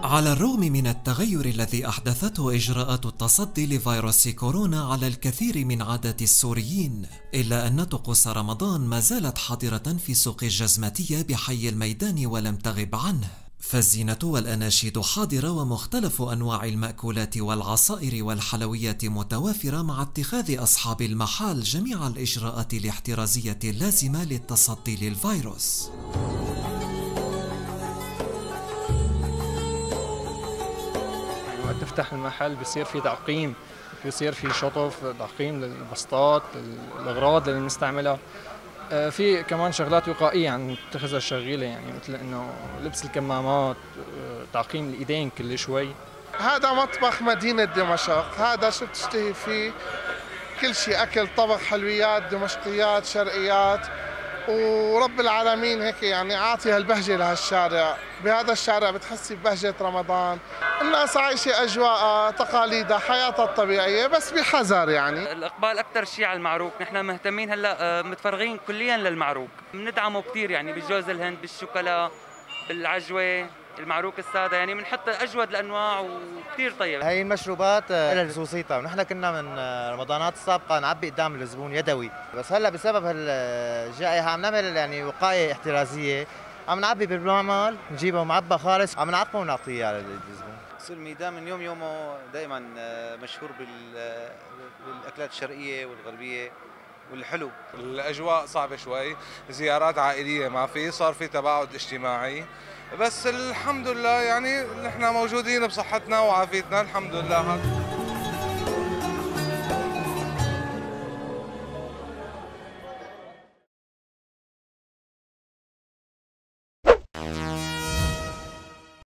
على الرغم من التغير الذي أحدثته إجراءات التصدي لفيروس كورونا على الكثير من عادات السوريين، إلا أن طقوس رمضان ما زالت حاضرة في سوق الجزماتية بحي الميدان ولم تغب عنه، فالزينة والأناشيد حاضرة ومختلف أنواع المأكولات والعصائر والحلويات متوافرة، مع اتخاذ أصحاب المحال جميع الإجراءات الاحترازية اللازمة للتصدي للفيروس. وقت تفتح المحل بصير في تعقيم، بصير في شطف، تعقيم للبسطات، الأغراض اللي بنستعملها. في كمان شغلات وقائية عم نتخذها الشغيلة، يعني مثل إنه لبس الكمامات، تعقيم الإيدين كل شوي. هذا مطبخ مدينة دمشق، هذا شو بتشتهي فيه؟ كل شيء، أكل، طبخ، حلويات، دمشقيات، شرقيات، ورب العالمين هيك يعني عاطي هالبهجة لهالشارع. بهذا الشارع بتحسي ببهجة رمضان، الناس عايشة أجواءها، تقاليدها، حياتها الطبيعية، بس بحذر. يعني الإقبال أكثر شيء على المعروك، نحن مهتمين هلا متفرغين كليا للمعروك، بندعمه كثير يعني بالجوز الهند، بالشوكولا، بالعجوة، المعروك السادة، يعني بنحط أجود الأنواع وكثير طيب. هي المشروبات لها خصوصيتها، ونحن كنا من رمضانات السابقة نعبي قدام الزبون يدوي، بس هلا بسبب هالجائحة عم نعمل يعني وقاية احترازية، عم نعبي بالمعمل، نجيبه معبى خالص، عم نعقمه ونعطيه على الزبون. سوق الميدان من يومه دائما مشهور بالاكلات الشرقيه والغربيه والحلو. الاجواء صعبه شوي، زيارات عائليه ما في، صار في تباعد اجتماعي، بس الحمد لله يعني نحن موجودين بصحتنا وعافيتنا الحمد لله.